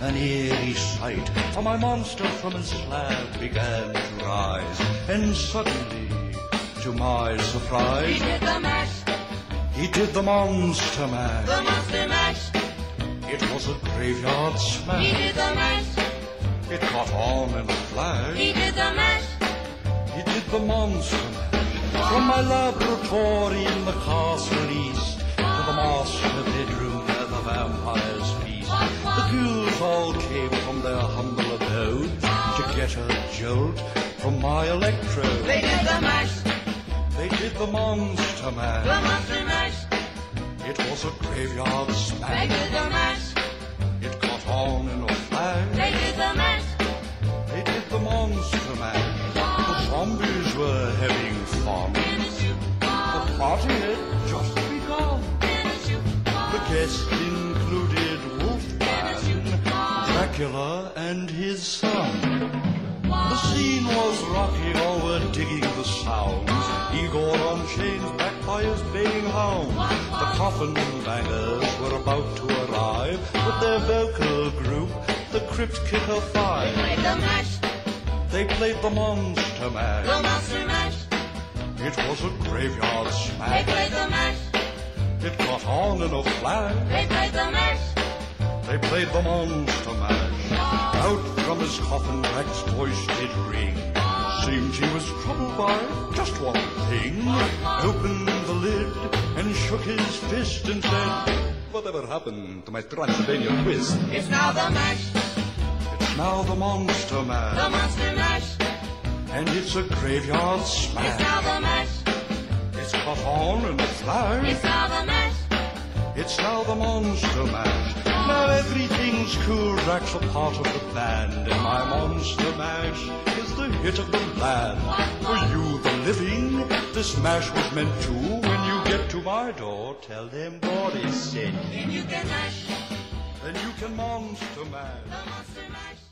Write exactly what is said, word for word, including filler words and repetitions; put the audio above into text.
an eerie sight, for my monster from his slab began to rise, and suddenly, to my surprise, He did the mash, he did the monster mash. the monster mash. It was a graveyard He smash. did the mash, It caught on in a flash. he did the mash. He did the monster mash. From my laboratory in the castle east to the master bedroom where the vampires feast, the ghouls all came from their humble abode to get a jolt from my electrode. They did the mash, They did the monster the mash. monster mash. It was a graveyard They smash. did the mash, It caught on in a flash. they did the mash. They did the monster mash. The zombies were having fun. The party had just begun. The guests included Wolfman, Dracula, and his son. The scene was rocking, all were digging the sounds. Igor on chains, backed by his baying hound. The coffin bangers were about to arrive with their vocal group, the Crypt Kicker They Five. played the mash, They played the monster the mash. monster mash. It was a graveyard They smash. played the mash, It caught on in a flash. they played the mash. They played the monster mash. Out from his coffin, Rex's voice did ring. Seemed he was troubled by just one thing. Opened the lid and shook his fist and said, "Whatever happened to my Transylvania twist?" It's now the mash, It's now the monster the mash. monster mash. And it's a graveyard It's smash. now the mash, It's caught on in a flash. it's now the mash. It's now the monster mash. Now everything's cool. Drax a part of the band, and my monster mash is the hit of the land. For you, the living, this mash was meant to. When you get to my door, tell them God is sent. Then you can mash, Then you can monster mash. the monster mash.